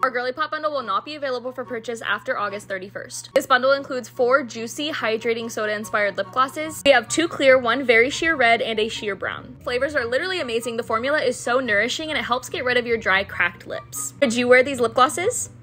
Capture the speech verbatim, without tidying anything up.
Our Girly Pop bundle will not be available for purchase after August thirty-first. This bundle includes four juicy, hydrating soda-inspired lip glosses. We have two clear, one very sheer red, and a sheer brown. Flavors are literally amazing. The formula is so nourishing and it helps get rid of your dry, cracked lips. Would you wear these lip glosses?